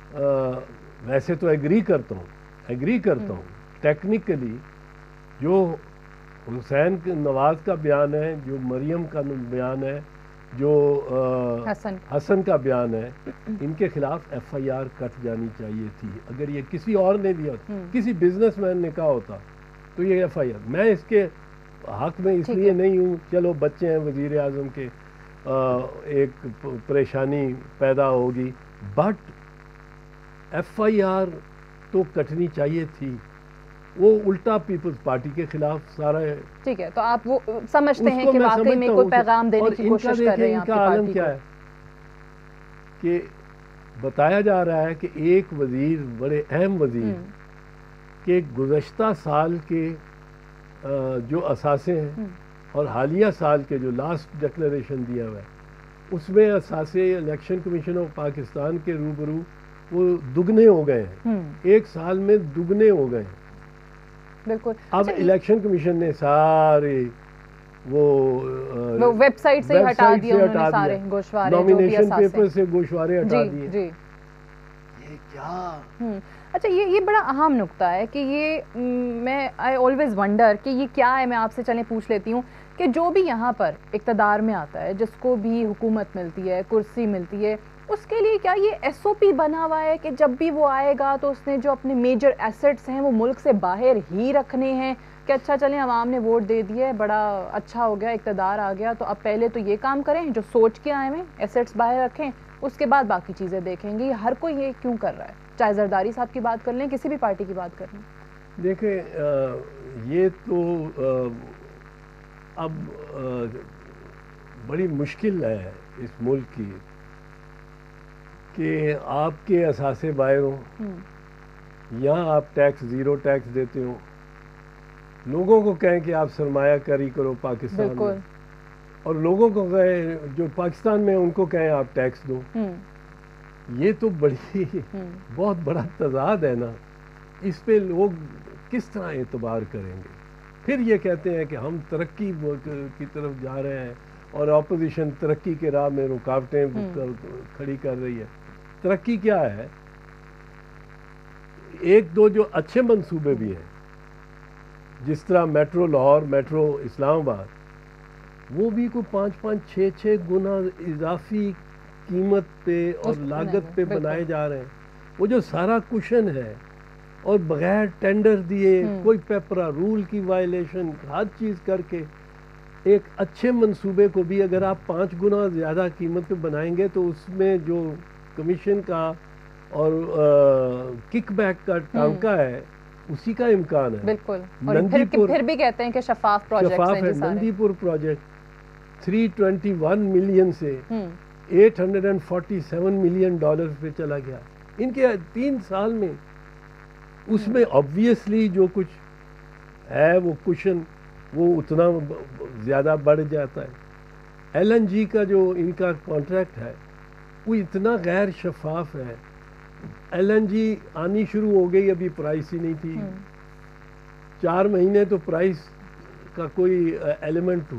ویسے تو ایگری کرتا ہوں ایگری کرتا ہوں ٹیکنیکلی جو حسین نواز کا بیان ہے، جو مریم کا بیان ہے، جو حسن کا بیان ہے، ان کے خلاف ایف آئی آر کٹ جانی چاہیے تھی. اگر یہ کسی اور نے دیا ہوتا، کسی بزنس مین نے کہا ہوتا تو یہ ایف آئی آر. میں اس کے حق میں اس لیے نہیں ہوں، چلو بچے ہیں وزیر اعظم کے، ایک پریشانی پیدا ہوگی، بٹ ایف آئی آر تو کٹنی چاہیے تھی. وہ الٹا پیپلز پارٹی کے خلاف سارا ہے. ٹھیک ہے، تو آپ وہ سمجھتے ہیں کہ واقعی میں کوئی پیغام دینے کی کوشش کر رہے ہیں آپ کی پارٹی کو. ان کا عالم کیا ہے کہ بتایا جا رہا ہے کہ ایک وزیر، بڑے اہم وزیر، کہ گزشتہ سال کے جو اثاثے ہیں اور حالیہ سال کے جو لاسٹ ڈکلیریشن دیا ہوا ہے، اس میں اثاثے الیکشن کمیشن آف پاکستان کے روبرو وہ دگنے ہو گئے ہیں، ایک سال میں دگنے ہو گئے ہیں. بالکل. اب الیکشن کمیشن نے سارے وہ ویب سائٹ سے ہٹا دیا، انہوں نے سارے گوشوارے، نامینیشن پیپر سے گوشوارے ہٹا دیے. جی یہ کیا؟ اچھا، یہ یہ بڑا اہم نقطہ ہے کہ یہ میں آئی آلویز ونڈر کہ یہ کیا ہے. میں آپ سے چلیں پوچھ لیتی ہوں کہ جو بھی یہاں پر اقتدار میں آتا ہے، جس کو بھی حکومت ملتی ہے، کرسی ملتی ہے، اس کے لیے کیا یہ ایس او پی بنا ہوا ہے کہ جب بھی وہ آئے گا تو اس نے جو اپنے میجر ایسٹس ہیں وہ ملک سے باہر ہی رکھنے ہیں، کہ اچھا چلیں عوام نے ووٹ دے دیا ہے، بڑا اچھا ہو گیا، اقتدار آ گیا، تو اب پہلے تو یہ کام کریں جو سوچ کے آئے ہیں، ایسٹس باہر رکھیں، اس کے بعد باقی چیزیں دیکھیں گے. ہر کوئی یہ کیوں کر رہا ہے؟ چاہے زرداری صاحب کی بات کر لیں، کسی بھی پارٹی کی بات کر لیں. دیکھیں یہ تو اب بڑی مشکل ہے اس ملک کی کہ آپ کے اثاثے باہر ہوں، یہاں آپ ٹیکس زیرو ٹیکس دیتے ہو، لوگوں کو کہیں کہ آپ سرمایہ کاری کرو پاکستان میں، اور لوگوں کو کہیں جو پاکستان میں ان کو کہیں آپ ٹیکس دو. یہ تو بڑی بہت بڑا تضاد ہے نا. اس پہ لوگ کس طرح اعتبار کریں گے؟ پھر یہ کہتے ہیں کہ ہم ترقی کی طرف جا رہے ہیں اور اپوزیشن ترقی کے راہ میں رکاوٹیں کھڑی کر رہی ہے. ترقی کیا ہے؟ ایک دو جو اچھے منصوبے بھی ہیں جس طرح میٹرو لاہور، میٹرو اسلام آباد، وہ بھی کوئی پانچ پانچ چھ چھ گنا اضافی قیمت پہ اور لاگت پہ بنائے جا رہے ہیں. وہ جو سارا کشن ہے اور بغیر ٹینڈر دیے کوئی پیپرا رول کی وائلیشن ہر چیز کر کے ایک اچھے منصوبے کو بھی اگر آپ پانچ گنا زیادہ قیمت پہ بنائیں گے تو اس میں جو کمیشن کا اور کک بیک کا ٹانکا ہے اسی کا امکان ہے. بالکل. اور پھر, پھر بھی کہتے ہیں کہ شفاف پروجیکٹس ہیں. شفاف ہے. Nandipur project three twenty one million سے eight hundred and forty seven million dollar پہ چلا گیا ان کے تین سال میں. اس میں آبویسلی جو کچھ ہے وہ کشن وہ اتنا زیادہ بڑھ جاتا ہے. ایل این جی کا جو ان کا کانٹریکٹ ہے وہ اتنا غیر شفاف ہے. ایل این جی آنی شروع ہو گئی، ابھی پرائس ہی نہیں تھی. چار مہینے تو پرائس کا کوئی ایلیمنٹ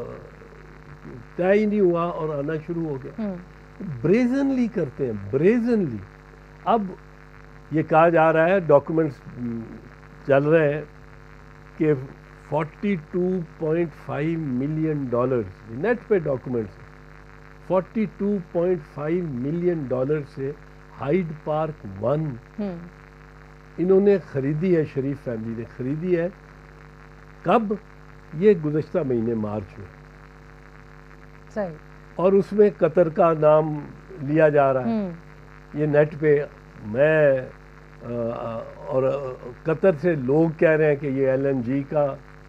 طے ہی نہیں ہوا اور آنا شروع ہو گیا. بریزنلی کرتے ہیں، بریزنلی. اب یہ کہا جا رہا ہے، ڈاکومنٹس چل رہے ہیں کہ forty two point five million dollar net پہ documents forty two point five million dollar سے ہائیڈ پارک ون انہوں نے خریدی ہے، شریف فیملی نے خریدی ہے. کب؟ یہ گزشتہ مہینے مارچ میں. صحیح. اور اس میں قطر کا نام لیا جا رہا ہے. یہ نیٹ پہ میں اور قطر سے لوگ کہہ رہے ہیں کہ یہ ایل این جی کا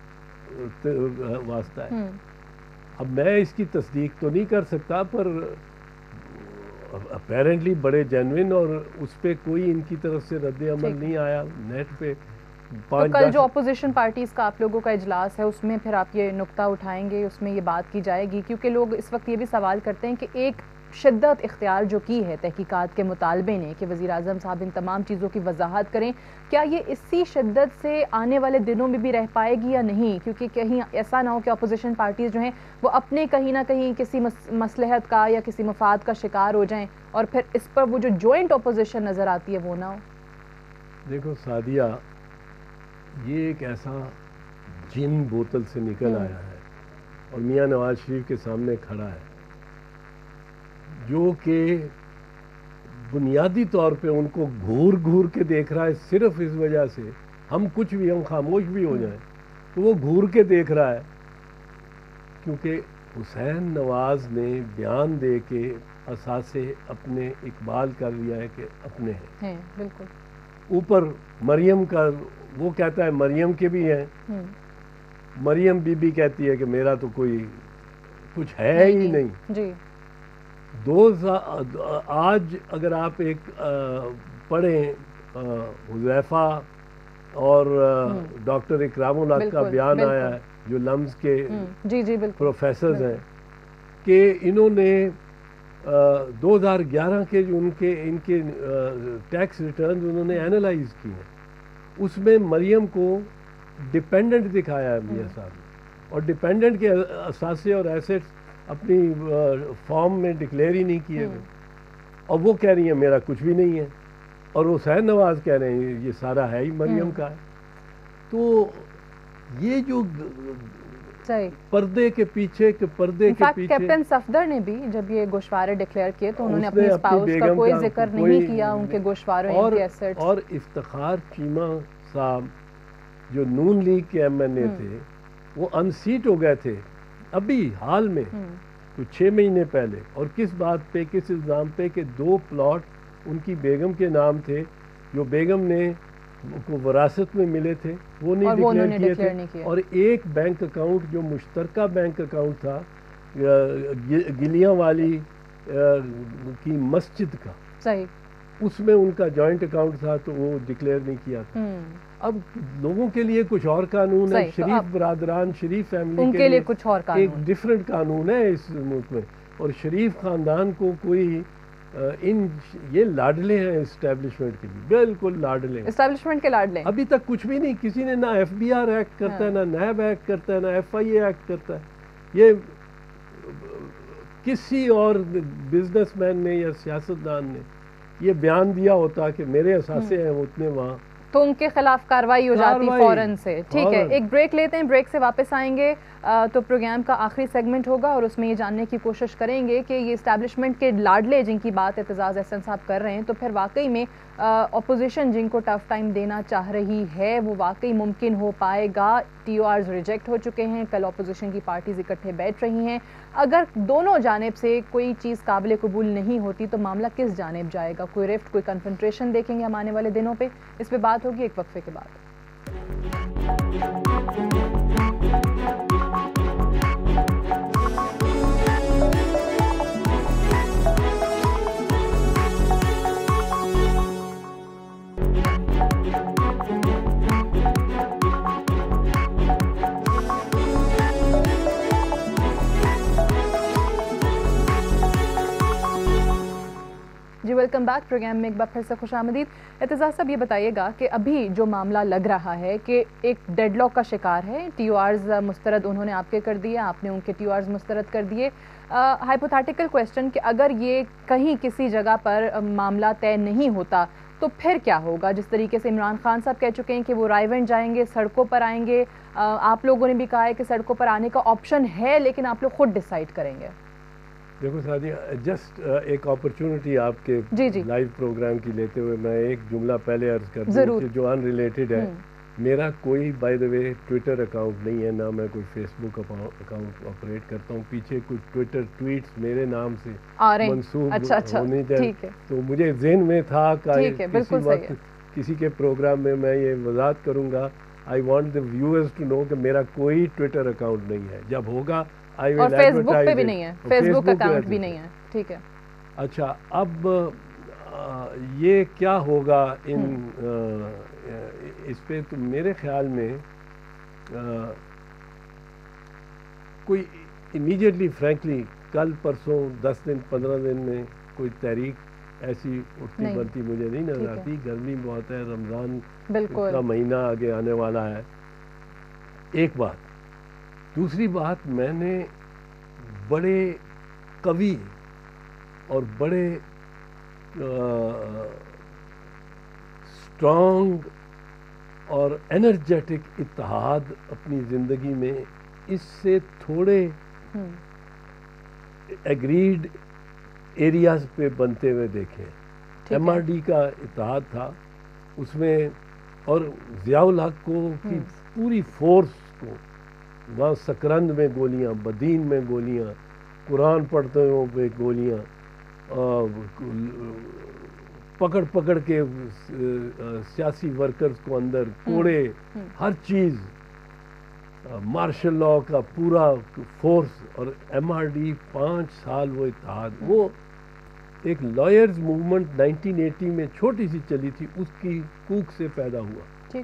واسطہ ہے. اب میں اس کی تصدیق تو نہیں کر سکتا، پر اپیرنٹلی بڑے جینوئن، اور اس پہ کوئی ان کی طرف سے رد عمل نہیں آیا. نیٹ پہ تو کل جو اپوزیشن پارٹیز کا آپ لوگوں کا اجلاس ہے اس میں پھر آپ یہ نقطہ اٹھائیں گے، اس میں یہ بات کی جائے گی؟ کیونکہ لوگ اس وقت یہ بھی سوال کرتے ہیں کہ ایک شدت اختیار جو کی ہے تحقیقات کے مطالبے نے کہ وزیر اعظم صاحب ان تمام چیزوں کی وضاحت کریں، کیا یہ اسی شدت سے آنے والے دنوں میں بھی رہ پائے گی یا نہیں؟ کیونکہ کہیں ایسا نہ ہو کہ اپوزیشن پارٹیز جو ہیں وہ اپنے کہیں نہ کہیں کسی مصلحت کا یا کسی مفاد کا شکار ہو جائیں اور پھر اس پر وہ جو جوائنٹ اپوزیشن نظر آتی ہے وہ نہ ہو. دیکھو سعدیہ، یہ ایک ایسا جن بوتل سے نکل آیا ہے اور میاں نواز شریف کے سامنے کھڑا ہے جو کہ بنیادی طور پہ ان کو گھور گھور کے دیکھ رہا ہے. صرف اس وجہ سے ہم کچھ بھی ہم خاموش بھی ہو جائیں تو وہ گھور کے دیکھ رہا ہے کیونکہ حسین نواز نے بیان دے کے اثاثے اپنے اقبال کر لیا ہے کہ اپنے ہیں. بالکل. اوپر مریم کا وہ کہتا ہے مریم کے بھی ہیں. مریم بی بی کہتی ہے کہ میرا تو کوئی کچھ ہے ہی نہیں. جی. دو آج اگر آپ ایک پڑھیں حذیفہ اور ڈاکٹر اکرام اللہ کا بیان آیا ہے جو لمز کے پروفیسرز ہیں کہ انہوں نے دو ہزار گیارہ کے جو ان کے ان کے ٹیکس ریٹرنز انہوں نے اینالائز کی ہیں. اس میں مریم کو ڈپینڈنٹ دکھایا ہے میاں صاحب نے، اور ڈپینڈنٹ کے اثاثے اور ایسیٹس اپنی فارم میں ڈکلیئر ہی نہیں کیے ہوئے، اور وہ کہہ رہی ہیں میرا کچھ بھی نہیں ہے، اور حسین نواز کہہ رہے ہیں یہ سارا ہے ہی مریم کا ہے. تو یہ جو پردے کے پیچھے کے پردے کے پیچھے کیپٹن صفدر نے بھی جب یہ گوشوارے ڈکلیئر کیے تو انہوں نے اپنی اسپاؤس کا کوئی ذکر نہیں کیا ان کے گوشواروں ان کے ایسٹس. اور افتخار چیمہ صاحب جو نون لیگ کے ایم این اے تھے وہ ان سیٹ ہو گئے تھے ابھی حال میں تو چھ مہینے پہلے. اور کس بات پہ، کس الزام پہ کہ دو پلاٹ ان کی بیگم کے نام تھے جو بیگم نے کو وراثت میں ملے تھے وہ نہیں ڈکلیئر کیے تھے، اور ایک بینک اکاؤنٹ جو مشترکہ بینک اکاؤنٹ تھا گلیاں والی کی مسجد کا، صحیح، اس میں ان کا جوائنٹ اکاؤنٹ تھا تو وہ ڈکلیئر نہیں کیا تھا. اب لوگوں کے لیے کچھ اور قانون ہے، شریف برادران شریف فیملی کے لیے کچھ اور قانون، ایک ڈیفرنٹ قانون ہے اس ملک میں. اور شریف خاندان کو کوئی ان یہ لاڈلے ہیں اسٹیبلشمنٹ کے لیے، بالکل لاڈلے ہیں، اسٹیبلشمنٹ کے لاڈلے. ابھی تک کچھ بھی نہیں، کسی نے نہ ایف بی آر ایکٹ کرتا ہے، نہ نیب ایکٹ کرتا ہے، نہ ایف آئی اے ایکٹ کرتا ہے. یہ کسی اور بزنس مین نے یا سیاستدان نے یہ بیان دیا ہوتا کہ میرے اثاثے ہیں اتنے وہاں تو ان کے خلاف کاروائی ہو جاتی فوراً سے. ٹھیک ہے, ایک بریک لیتے ہیں, بریک سے واپس آئیں گے تو پروگرام کا آخری سیگمنٹ ہوگا اور اس میں یہ جاننے کی کوشش کریں گے کہ یہ اسٹیبلشمنٹ کے لاڈلے جن کی بات اعتزاز احسن صاحب کر رہے ہیں, تو پھر واقعی میں اپوزیشن جن کو ٹف ٹائم دینا چاہ رہی ہے وہ واقعی ممکن ہو پائے گا؟ ٹی او آرز ریجیکٹ ہو چکے ہیں, کل اپوزیشن کی پارٹیز اکٹھے بیٹھ رہی ہیں. اگر دونوں جانب سے کوئی چیز قابل قبول نہیں ہوتی تو معاملہ کس جانب جائے گا؟ کوئی رفٹ, کوئی کنفرنٹریشن دیکھیں گے ہم آنے والے دنوں پہ؟ اس پہ بات ہوگی ایک وقفے کے بعد. جی ویلکم بیک. پروگرام میں ایک بار پھر سے خوش آمدید. اعتزاز صاحب یہ بتائیے گا کہ ابھی جو معاملہ لگ رہا ہے کہ ایک ڈیڈ لاک کا شکار ہے, ٹی او آرز مسترد انہوں نے آپ کے کر دیے, آپ نے ان کے ٹی او آرز مسترد کر دیے. ہائپوتھیٹیکل کویسچن کہ اگر یہ کہیں کسی جگہ پر معاملہ طے نہیں ہوتا تو پھر کیا ہوگا؟ جس طریقے سے عمران خان صاحب کہہ چکے ہیں کہ وہ رائے ونڈ جائیں گے, سڑکوں پر آئیں گے. آپ لوگوں نے بھی کہا ہے کہ سڑکوں پر آنے کا آپشن ہے لیکن آپ لوگ خود ڈیسائیڈ کریں گے. دیکھو سعدیہ, جسٹ ایک اپرچونٹی آپ کے جی جی لائیو پروگرام کی لیتے ہوئے میں ایک جملہ پہلے عرض کر دوں کہ جو ان ریلیٹڈ ہے. میرا کوئی by the way Twitter account نہیں ہے, نہ میں کوئی فیس بک اکاؤنٹ آپریٹ کرتا ہوں. پیچھے کچھ ٹویٹر ٹویٹس میرے نام سے منسوب ہونے چاہیے, تو مجھے ذہن میں تھا کہ کسی وقت کسی کے پروگرام میں میں یہ وضاحت کروں گا. I want the viewers to know کہ میرا کوئی ٹویٹر اکاؤنٹ نہیں ہے. جب ہوگا اور فیس بک پہ بھی نہیں ہے, فیس بک اکاؤنٹ بھی نہیں ہے. ٹھیک ہے. اچھا, اب یہ کیا ہوگا ان اس پہ؟ تو میرے خیال میں کوئی امیڈیٹلی فرینکلی کل پرسوں دس دن پندرہ دن میں کوئی تحریک ایسی اٹھتی بنتی مجھے نہیں نظر آتی. گرمی بہت ہے, رمضان کا مہینہ آگے آنے والا ہے. ایک بات. دوسری بات, میں نے بڑے قوی اور بڑے اسٹرانگ اور انرجیٹک اتحاد اپنی زندگی میں اس سے تھوڑے ایگریڈ ایریاز پہ بنتے ہوئے دیکھے. ایم آر ڈی کا اتحاد تھا اس میں, اور ضیاء الحق کو کی پوری فورس کو, وہاں سکرند میں گولیاں, بدین میں گولیاں, قرآن پڑھتے ہوں پہ گولیاں, پکڑ پکڑ کے سیاسی ورکرز کو اندر کوڑے, ہر چیز, مارشل لاء کا پورا فورس. اور ایم آر ڈی پانچ سال وہ اتحاد, وہ ایک لائرز موومنٹ نائنٹین ایٹی میں چھوٹی سی چلی تھی, اس کی کوک سے پیدا ہوا.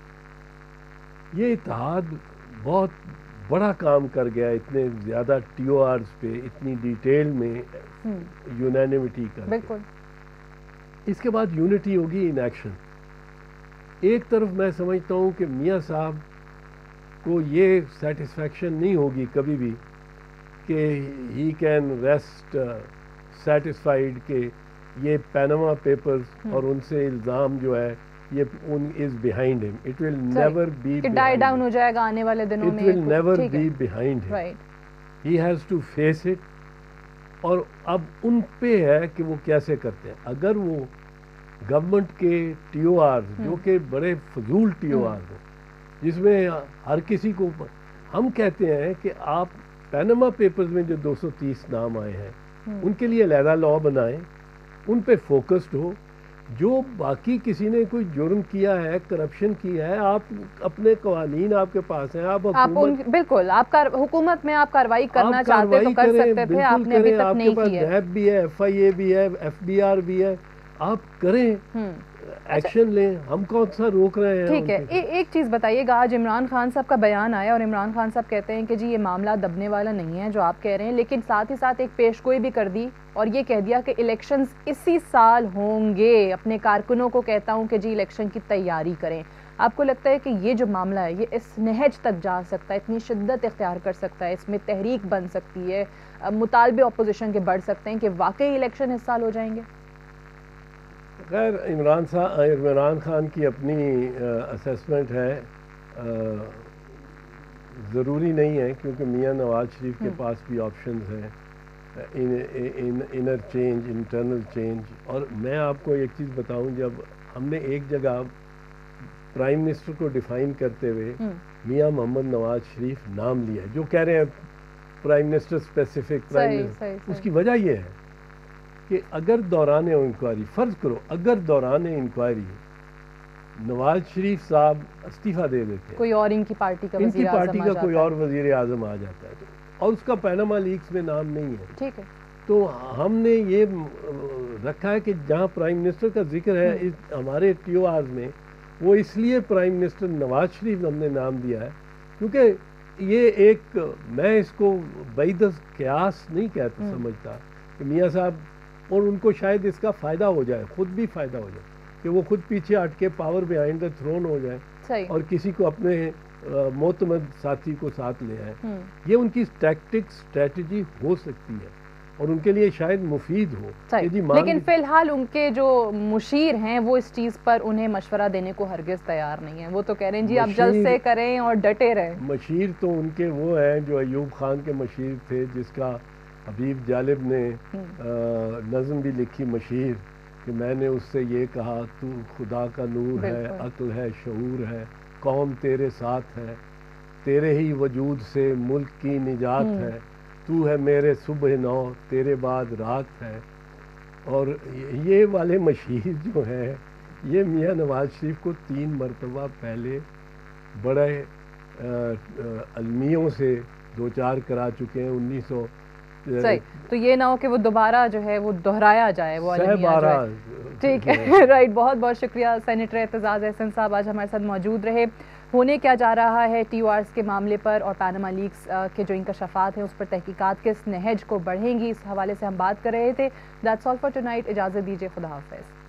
یہ اتحاد بہت بڑا کام کر گیا, اتنے زیادہ ٹی او آرز پہ اتنی ڈیٹیل میں یونینیمٹی کر. بالکل. اس کے بعد یونٹی ہوگی ان ایکشن. ایک طرف میں سمجھتا ہوں کہ میاں صاحب کو یہ سیٹسفیکشن نہیں ہوگی کبھی بھی کہ ہی کین ریسٹ سیٹسفائیڈ کہ یہ پیناما پیپرز اور ان سے الزام جو ہے یہ ان is behind him. It will never be die down ہو جائے گا آنے والے دنوں میں. It will never be behind him. He has to face it. اور اب ان پہ ہے کہ وہ کیسے کرتے ہیں. اگر وہ گورنمنٹ کے ٹی او آرز جو کہ بڑے فضول ٹی او آرز ہیں جس میں ہر کسی کو, ہم کہتے ہیں کہ آپ پیناما پیپرز میں جو دو سو تیس نام آئے ہیں ان کے لیے علیحدہ لاء بنائیں, ان پہ فوکسڈ ہو. جو باقی کسی نے کوئی جرم کیا ہے, کرپشن کیا ہے, آپ اپنے قوانین آپ کے پاس ہیں, آپ حکومت بالکل آپ حکومت میں آپ کارروائی کرنا چاہتے تو کر سکتے تھے, آپ نے ابھی تک نہیں کی ہے. نیب بھی ہے, ایف آئی اے بھی ہے, ایف بی آر بھی ہے, آپ کریں, ایکشن لیں, ہم کون سا روک رہے ہیں. ٹھیک ہے. ایک چیز بتائیے گا, آج عمران خان صاحب کا بیان آیا اور عمران خان صاحب کہتے ہیں کہ جی یہ معاملہ دبنے والا نہیں ہے جو آپ کہہ رہے ہیں, لیکن ساتھ ہی ساتھ ایک پیش گوئی بھی کر دی اور یہ کہہ دیا کہ الیکشنز اسی سال ہوں گے. اپنے کارکنوں کو کہتا ہوں کہ جی الیکشن کی تیاری کریں. آپ کو لگتا ہے کہ یہ جو معاملہ ہے یہ اس نہج تک جا سکتا ہے, اتنی شدت اختیار کر سکتا ہے, اس میں تحریک بن سکتی ہے, مطالبے اپوزیشن کے بڑھ سکتے ہیں کہ واقعی الیکشن اس سال ہو جائیں گے؟ خیر عمران صاحب عمران خان کی اپنی اسیسمنٹ ہے، ضروری نہیں ہے کیونکہ میاں نواز شریف کے پاس بھی آپشنز ہیں، انر چینج، انٹرنل چینج. اور میں آپ کو ایک چیز بتاؤں، جب ہم نے ایک جگہ پرائم منسٹر کو ڈیفائن کرتے ہوئے میاں محمد نواز شریف نام لیا ہے، جو کہہ رہے ہیں prime minister specific prime minister, اس کی وجہ یہ ہے کہ اگر دوران انکوائری، فرض کرو اگر دوران انکوائری نواز شریف صاحب استعفیٰ دے دیتے ہیں، کوئی اور ان کی پارٹی کا ان کی وزیر اعظم پارٹی کا کوئی اور وزیر اعظم آ جاتا ہے اور اس کا پیناما لیکس میں نام نہیں ہے، ٹھیک ہے، تو ہم نے یہ رکھا ہے کہ جہاں پرائم منسٹر کا ذکر ہے اس ہمارے ٹی او آرز میں، وہ اس لیے پرائم منسٹر نواز شریف ہم نے نام دیا ہے کیونکہ یہ ایک، میں اس کو بعید قیاس نہیں کہتا سمجھتا کہ میاں صاحب، اور ان کو شاید اس کا فائدہ ہو جائے، خود بھی فائدہ ہو جائے کہ وہ خود پیچھے ہٹ کے پاور بیہائنڈ دا تھرون ہو جائے اور کسی کو اپنے معتمد ساتھی کو ساتھ لے آئے. یہ ان کی ٹیکٹک اسٹریٹجی ہو سکتی ہے اور ان کے لیے شاید مفید ہو. لیکن فی الحال ان کے جو مشیر ہیں وہ اس چیز پر انہیں مشورہ دینے کو ہرگز تیار نہیں ہیں، وہ تو کہہ رہے ہیں جی آپ جلد سے کریں اور ڈٹے رہیں. مشیر تو ان کے وہ ہیں جو ایوب خان کے مشیر تھے، جس کا حبیب جالب نے نظم بھی لکھی مشیر، کہ میں نے اس سے یہ کہا تو خدا کا نور ہے، عقل ہے، شعور ہے، قوم تیرے ساتھ ہے، تیرے ہی وجود سے ملک کی نجات ہے، تو ہے میرے صبح نو، تیرے بعد رات ہے. اور یہ والے مشیر جو ہیں یہ میاں نواز شریف کو تین مرتبہ پہلے بڑے المیوں سے دو چار کرا چکے ہیں. انیس سو صحیح، تو یہ نہ ہو کہ وہ دوبارہ جو ہے وہ دہرایا جائے وہ المیہ جو ہے. ٹھیک ہے، رائٹ. بہت بہت شکریہ سینیٹر اعتزاز احسن صاحب، آج ہمارے ساتھ موجود رہے. ہونے کیا جا رہا ہے ٹی او آرز کے معاملے پر اور پاناما لیکس کے جو انکشافات ہیں اس پر تحقیقات کس نہج کو بڑھیں گی، اس حوالے سے ہم بات کر رہے تھے. That's all for tonight. اجازت دیجیے، خدا حافظ.